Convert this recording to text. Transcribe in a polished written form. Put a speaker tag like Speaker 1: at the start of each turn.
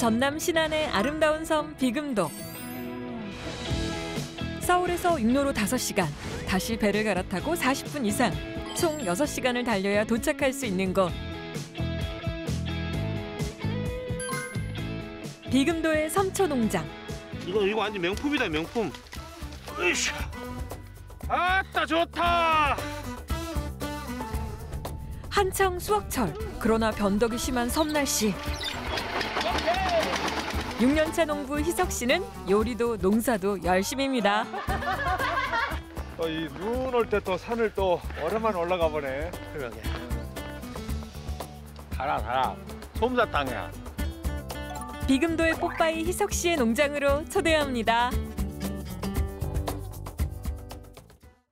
Speaker 1: 전남 신안의 아름다운 섬 비금도. 서울에서 육로로 5시간, 다시 배를 갈아타고 40분 이상, 총 6시간을 달려야 도착할 수 있는 곳. 비금도의 섬초농장.
Speaker 2: 이거 완전 명품이다, 명품. 으쌰. 아따 좋다.
Speaker 1: 한창 수확철, 그러나 변덕이 심한 섬날씨. 6년차 농부 희석 씨는 요리도 농사도 열심입니다.
Speaker 3: 이 눈 올 때 또 산을 또 오랜만에 올라가 보네.
Speaker 2: 그러게. 달아. 솜사탕이야.
Speaker 1: 비금도의 뽀빠이 희석 씨의 농장으로 초대합니다.